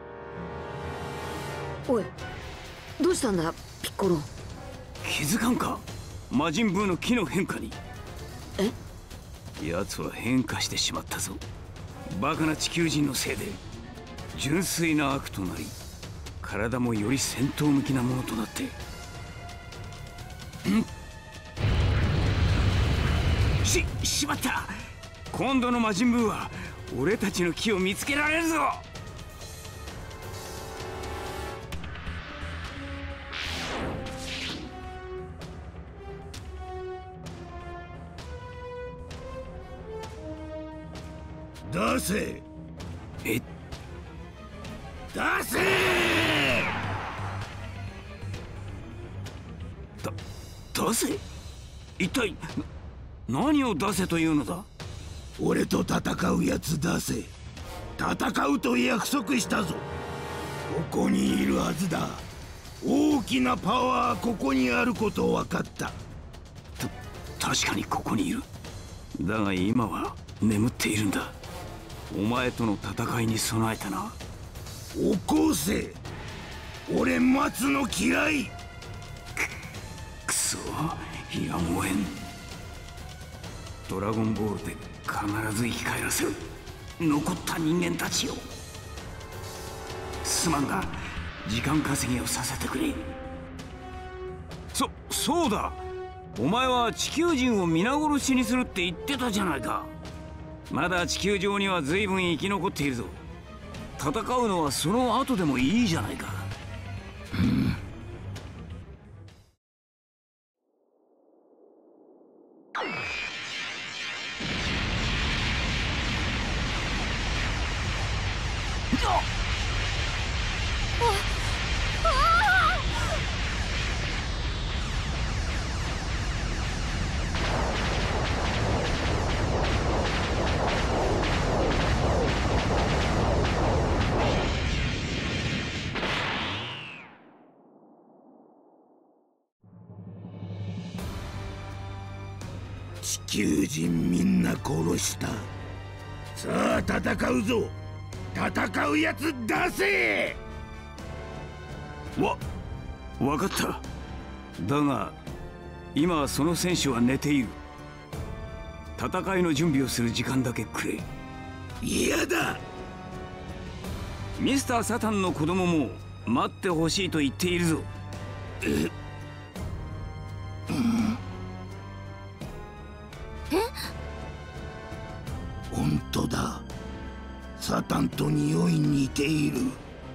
おい、どうしたんだピッコロ。 気づかんか、魔人ブーの木の変化に。 え？ 奴は変化してしまったぞ。バカな地球人のせいで純粋な悪となり、体もより戦闘向きなものとなって。ん？し、しまった。今度の魔人ブーは俺たちの木を見つけられるぞ。 出せ。 え？ 出せ。 だ、出せ？一体何を出せというのだ？ 俺と戦うやつ出せ。戦うと約束したぞ。ここにいるはずだ。大きなパワーここにあること分かった。 た、確かにここにいる。だが今は眠っているんだ。お前との戦いに備えたな。 起こせ。俺待つの嫌い。 く、くそ、やむをえん。ドラゴンボールで必ず生き返らせる。残った人間たちを。すまんが時間稼ぎをさせてくれ。そ、そうだ。お前は地球人を皆殺しにするって言ってたじゃないか。まだ地球上には随分生き残っているぞ。戦うのはその後でもいいじゃないか。うん。 地球人みんな殺した。さあ戦うぞ。戦うやつ出せ。 わ、わかった。だが今はその選手は寝ている。戦いの準備をする時間だけくれ。 嫌だ。 ミスター・サタンの子供も待ってほしいと言っているぞ。 え、 うん本当だ。サタンと匂い似ている。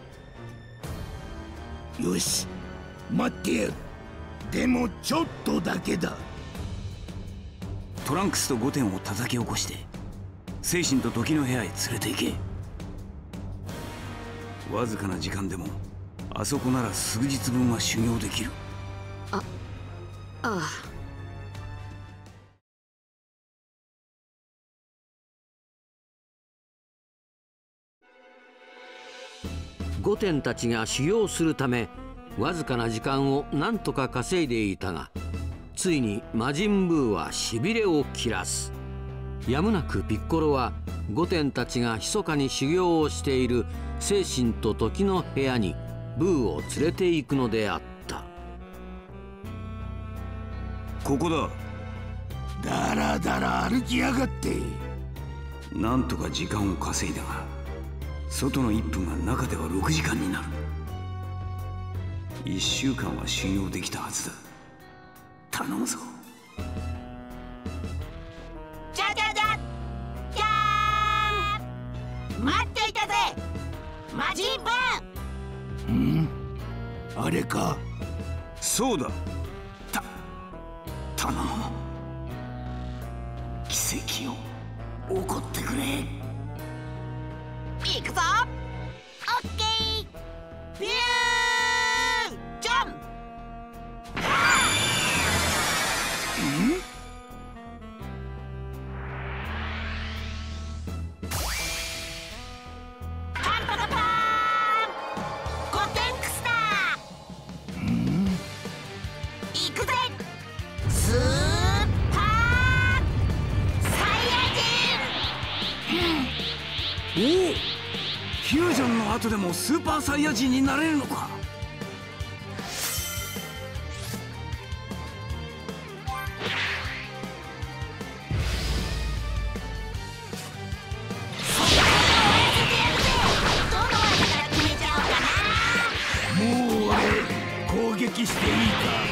よし、待ってやる。でもちょっとだけだ。 トランクスとゴテンを叩き起こして精神と時の部屋へ連れて行け。わずかな時間でもあそこなら数日分は修行できる。 あ、ああ。 ゴテンたちが修行するためわずかな時間を何とか稼いでいたが、ついに魔人ブーはしびれを切らす。やむなくピッコロはゴテンたちが密かに修行をしている精神と時の部屋にブーを連れて行くのであった。 ここだ。 だらだら歩きやがって。 なんとか時間を稼いだが外のいっぷんが中ではろくじかんになる。いっしゅうかんは修行できたはずだ。頼むぞ。 じゃじゃじゃじゃーん、待っていたぜ魔人ブー。 ん？あれか。 そうだ。た頼む。奇跡を起こってくれ。 行くぞ。オッケー。ビュージャンプ。パンパカパーン。ゴテンクスだ。行くぜ。スーパーサイヤ人。 おお、フュージョンの後でもスーパーサイヤ人になれるのか。 もう俺攻撃していいか。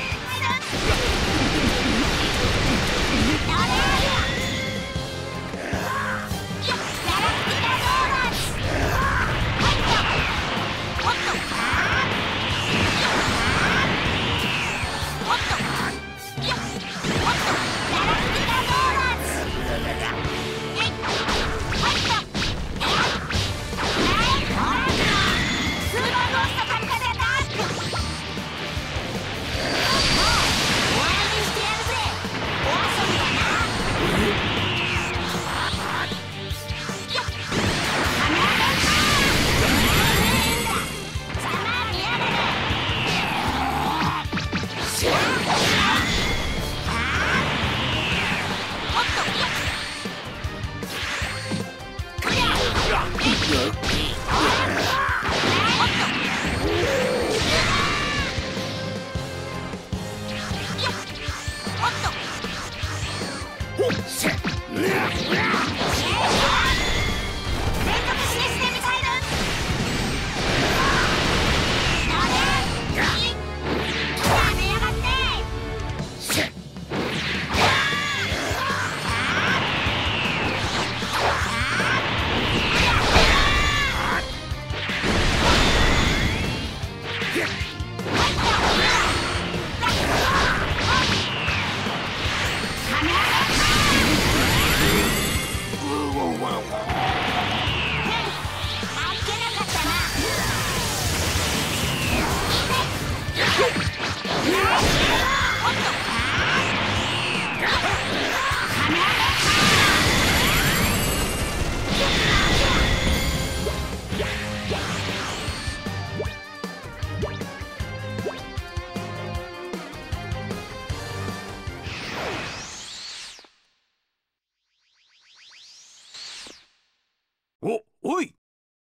おい、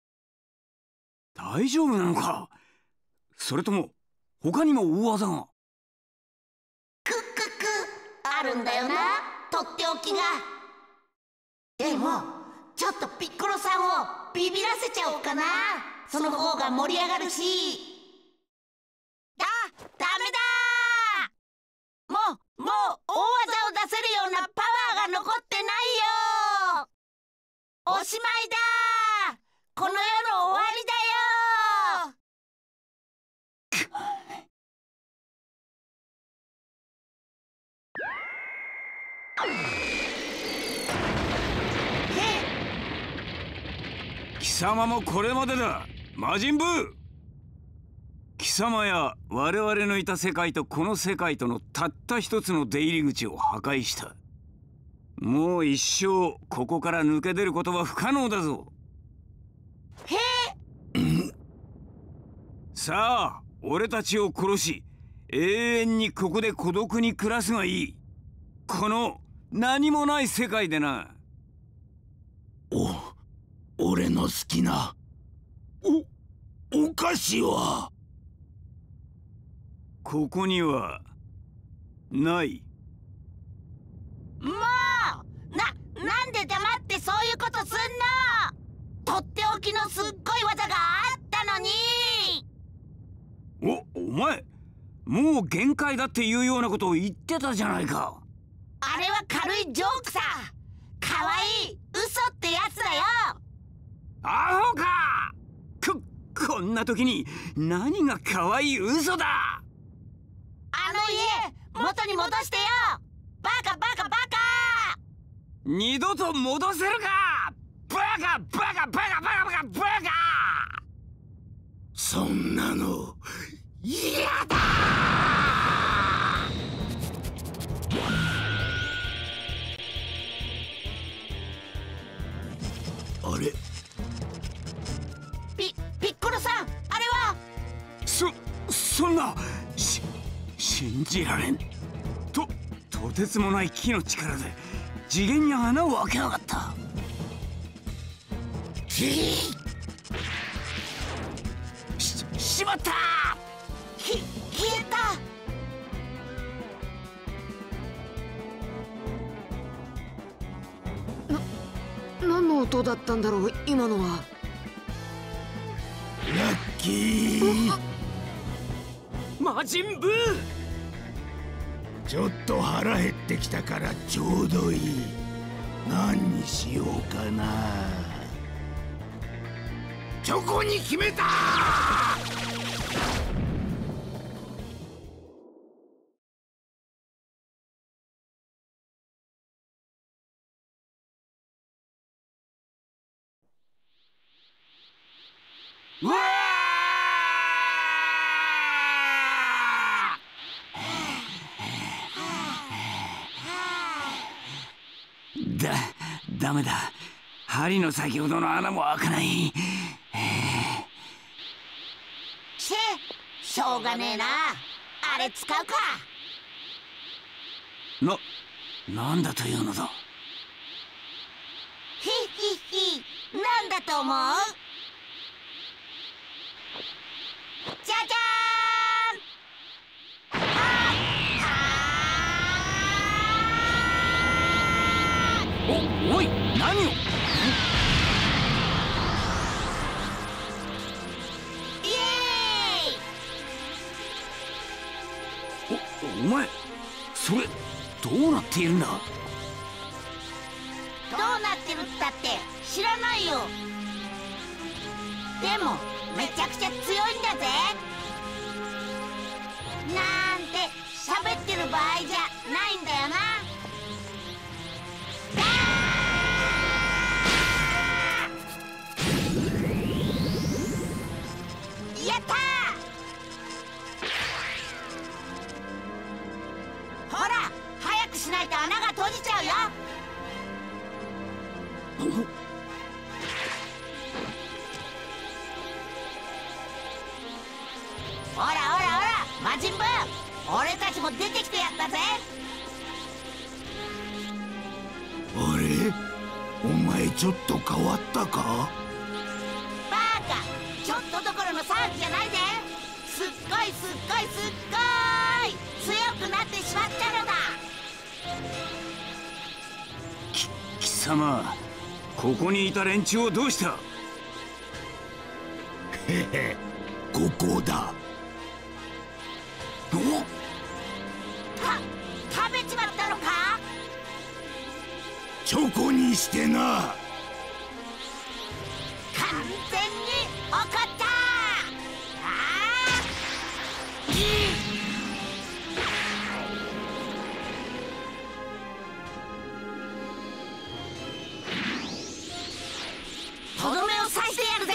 大丈夫なのか？それとも他にも大技が？ クックックあるんだよな、とっておきが。でもちょっとピッコロさんをビビらせちゃおうかな。その方が盛り上がるし。あ、ダメだー。もうもう大技を出せるようなパワーが残ってないよ。おしまいだー。この世の終わりだよ。 貴様もこれまでだ、魔人ブー。貴様や我々のいた世界とこの世界とのたった一つの出入り口を破壊した。もう一生ここから抜け出ることは不可能だぞ。 へえさあ、俺たちを殺し永遠にここで孤独に暮らすがいい。この何もない世界でな。 お俺の好きなおお菓子はここにはない。 もうな、なんで黙ってそういうことすんの。とっておきのすっごい技があったのに。 お、お前もう限界だっていうようなことを言ってたじゃないか。 あれは軽いジョークさ。かわいい嘘ってやつだよ。 アホか。こ、こんな時に何がかわいい嘘だ。 あの家元に戻してよ。バカバカバカ。 二度と戻せるか。バカバカバカバカバカバカ。 そんなの嫌だ。あれ、 ピピッコロさん、あれは。 そそんなし信じられん。ととてつもない木の力で次元に穴を開けやがった。ししまった。 ひ消えた。 何の音だったんだろう今のは。 ラッキー。 魔人ブー。 ちょっと腹減ってきたからちょうどいい。何にしようかな。チョコに決めた。 うわだ、ダメだ。針の先ほどの穴も開かない。 ししょうがねえな。あれ使うか。 な、なんだというのだ。 ひひひ、なんだと思う。じゃじゃーん。 お、おい、何を。 イエーイ。 お、お前それどうなっているんだ。 どうなってるったって知らないよ。でもめちゃくちゃ強いんだぜ。なんて喋ってる場合じゃないんだよな。やったー。ほら早くしないと穴が閉じちゃうよ。ほらほらほら魔人ブー、俺たちも出てきてやったぜ。 あれ、お前ちょっと変わったか。 騒ぎじゃないぜ。すっごいすっごいすっごい強くなってしまったのだ。 き貴様、ここにいた連中をどうした？ へへ、ここだ。おた食べちまったのか？ チョコにしてな。 完全に怒った。あー、とどめを刺してやるぜ。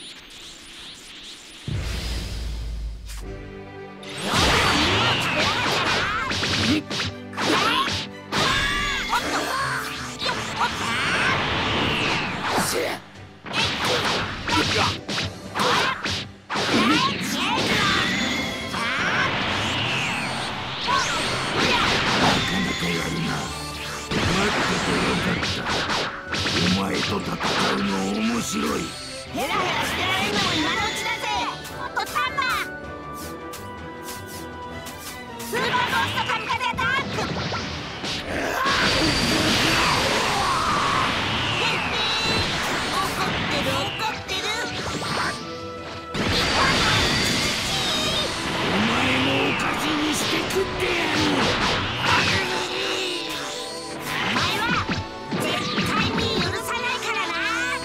お前と戦うの面白い。 ヘラヘラしてられるのも今のうちだぜ。おっとサンバスーパーゴーストカミカゼアタック。怒ってる怒ってる。 お前もおかずにして食ってやる。 お前は絶対に許さないからな。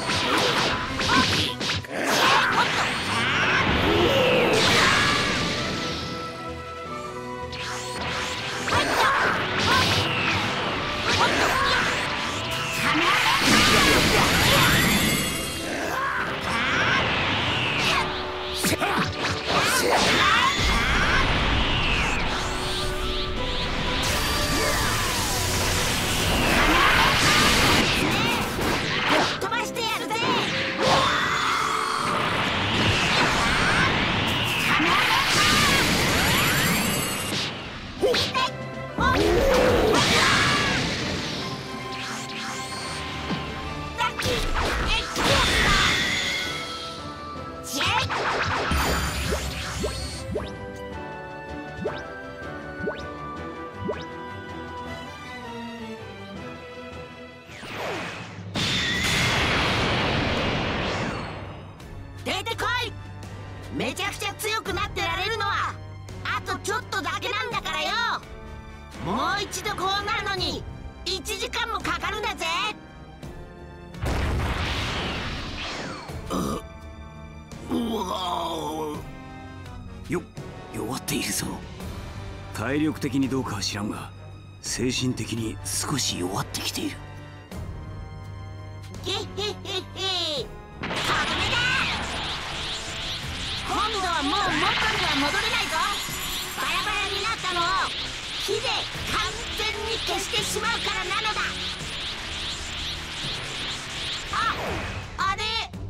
飛ばしてやるぜ。出てこい。めちゃくちゃ強くなってられるのはあとちょっとだけなんだからよ。もう一度こうなるのにいちじかんもかかるんだぜ。 よ弱っているぞ。体力的にどうかは知らんが、精神的に少し弱ってきている。 ゲッヘッヘッヘッ。とどめだ。今度はもう元には戻れないぞ。バラバラになったのを火で完全に消してしまうからなのだ。あ、あれ。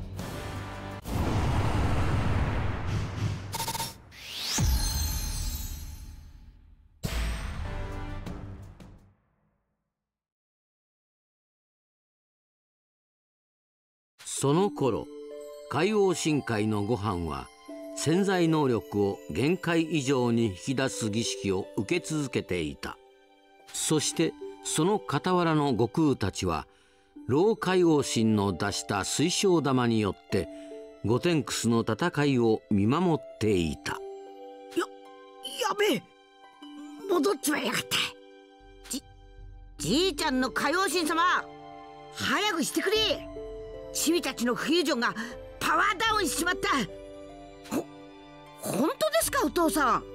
その頃、海王深海のご飯は潜在能力を限界以上に引き出す儀式を受け続けていた。そしてその傍らの悟空たちは老海王神の出した水晶玉によってゴテンクスの戦いを見守っていた。 ややべえ、戻っちまいやがった。じじいちゃんの海王神様、早くしてくれ。チビたちのフュージョンがパワーダウンしちまった。ほ本当ですかお父さん。あ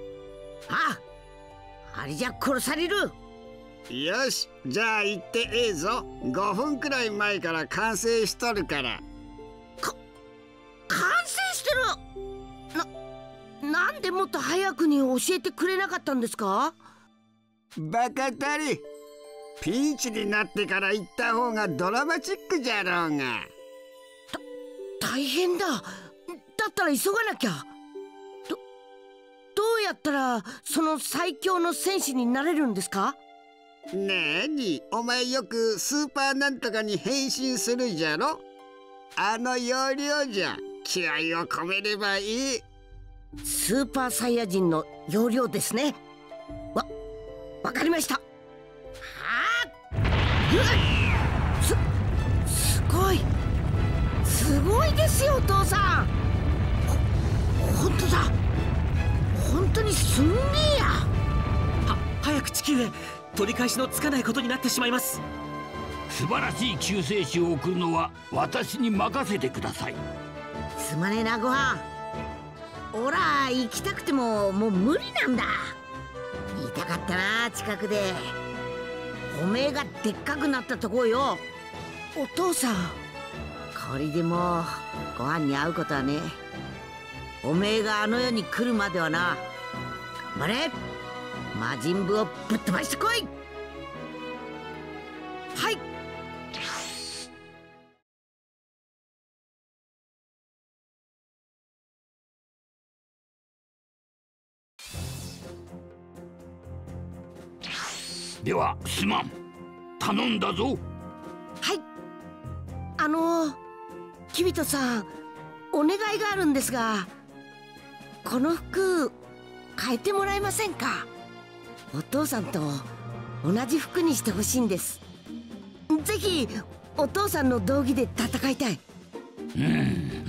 あれじゃ殺される。 よし、じゃあ行ってええぞ。ごふんくらい前から完成しとるから。 か完成してる。ななんでもっと早くに教えてくれなかったんですか。 バカたり、ピンチになってから行った方がドラマチックじゃろうが。 大変だ。だったら急がなきゃ。どどうやったらその最強の戦士になれるんですか。 なに、お前よくスーパーなんとかに変身するじゃろ。あの要領じゃ。 気合を込めればいい。 スーパーサイヤ人の要領ですね。わ、わかりました。はあ、す、すごいすごいですよお父さん。ほ、本当だ。本当にすんげえや。 は、早く地球へ。取り返しのつかないことになってしまいます。 素晴らしい救世主を送るのは私に任せてください。 すまねえなごはん。おら行きたくてももう無理なんだ。言いたかったな近くで。おめえがでっかくなったとこよ。お父さん、これでもうご飯に会うことはね。おめえがあの世に来るまではな。頑張れ、魔人ブをぶっ飛ばしてこい。はい。 ではすまん、頼んだぞ。 はい。あのキビトさん、お願いがあるんですが、この服変えてもらえませんか。お父さんと同じ服にしてほしいんです。ぜひお父さんの道着で戦いたい。 うん、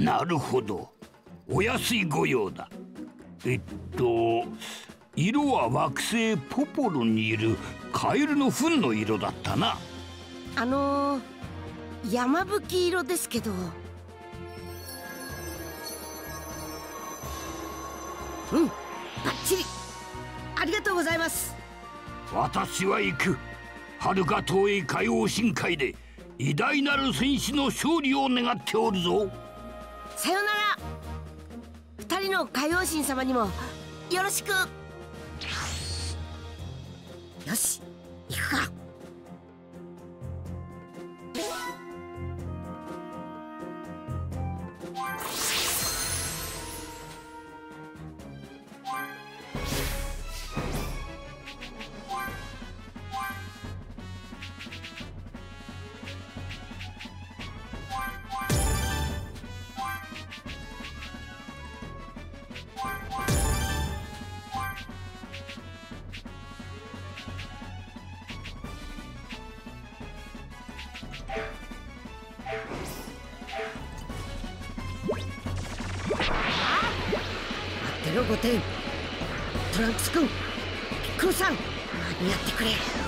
なるほど。お安いご用だ。えっと色は惑星ポポロにいるカエルの糞の色だったな。 あのー、山吹色ですけど。うん、バッチリ。ありがとうございます。 私は行く。遥か遠い海王深海で偉大なる戦士の勝利を願っておるぞ。 さよなら。二人の海王神様にもよろしく。よし、行くか。ごてん、トランクス君、ピッコロさん、間に合ってくれ。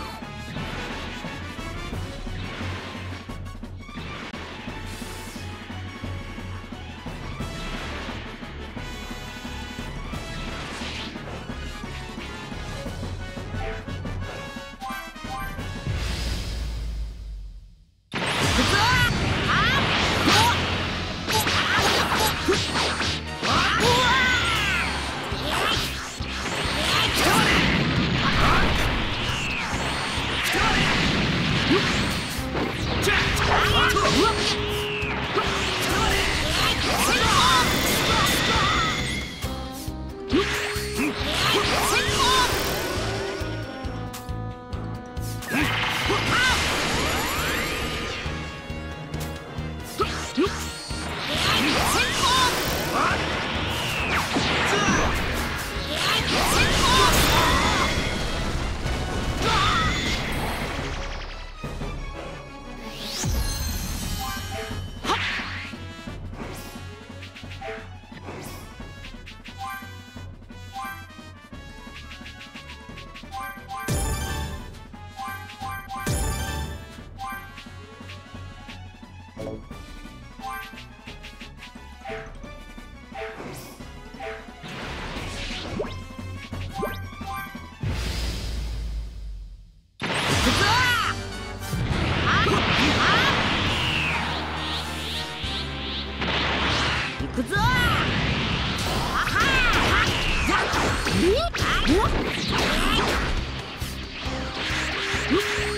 くぞ。えっ